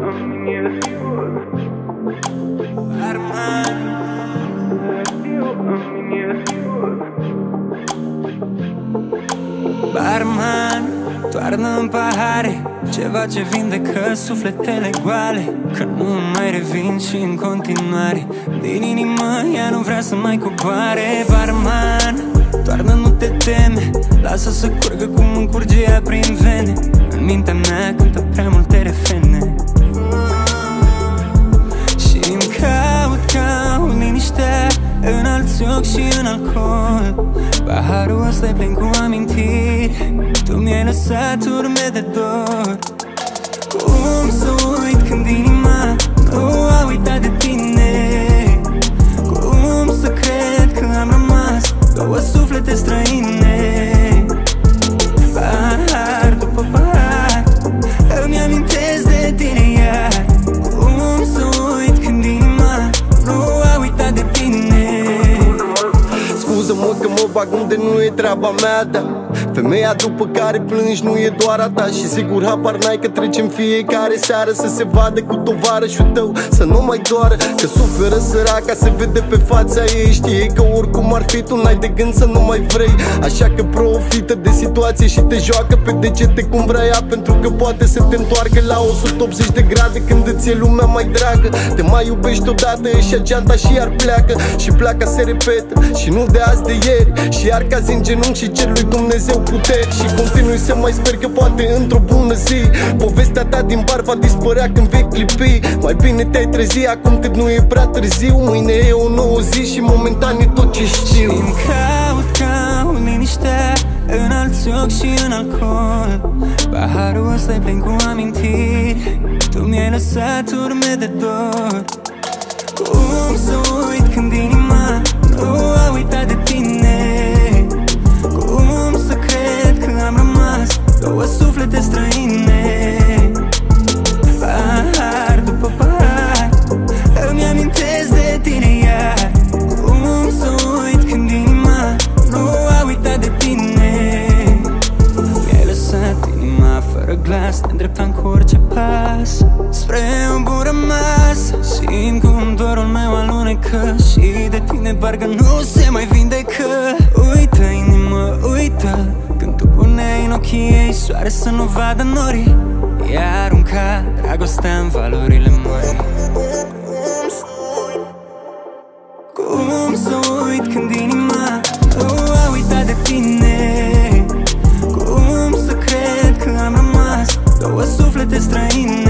Barman, toarnă în pahare ceva ce vindecă sufletele goale, că nu mai revin și în continuare din inimă ea nu vrea să mai coboare. Barman, toarnă, nu te teme, lasă să curgă cum îmi curge ea prin vene. În mintea mea cântă prea multe refrene și-mi caut ca o liniște în alți ochi și în alcool. Paharul ăsta-i plin cu amintiri, tu mi-ai lăsat urme de dor. Cum să uit când inima nu a uitat de tine? Cum să cred că am rămas două suflete străine? Pahar după pahar îmi amintesc de tine iar. Cum să uit când inima nu a uitat de tine? Scuză-mă că mă bag unde nu e treaba mea, da. Femeia după care plângi nu e doar a ta. Și sigur habar n-ai că trecem fiecare seară să se vadă cu tovarășul tău, să nu mai doară, că suferă săraca, se vede pe fața ei. Știe că oricum ar fi, tu n-ai de gând să nu mai vrei. Așa că profită de situație și te joacă pe degete cum vrea ea, pentru că poate să te întoarcă la 180 de grade când îți e lumea mai dragă. Te mai iubești odată, ieși geanta și iar pleacă. Și pleacă se repetă și nu de azi de ieri. Și iar cazi în genunchi și cer lui Dumnezeu puteri. Și continui să mai sper că poate într-o bună zi povestea ta din bar va dispărea când vei clipi. Mai bine te-ai trezi acum cât nu e prea târziu. Mâine e o nouă zi și momentan e tot ce știu. Și-mi caut ca o liniște în alți ochi și în alcool. Paharul ăsta-i plin cu amintiri, tu mi-ai lăsat urme de dor. Cum să uit când inima nu a uitat de tine? Cum să cred că am rămas două suflete străine? Pahar după pahar îmi amintesc de tine iar. Cum să uit când inima nu a uitat de tine? Mi-ai lăsat inima fără glas, ne îndreptam cu orice pas spre un bun rămas. Simt cum dorul meu alunecă și de tine parcă nu se mai vindecă. Uită, inimă, uită, când tu puneai în ochii ei soare să nu vadă norii. Ea arunca dragostea în valorile mării. Cum să uit când inima nu a uitat de tine? Cum să cred că am rămas două suflete străine?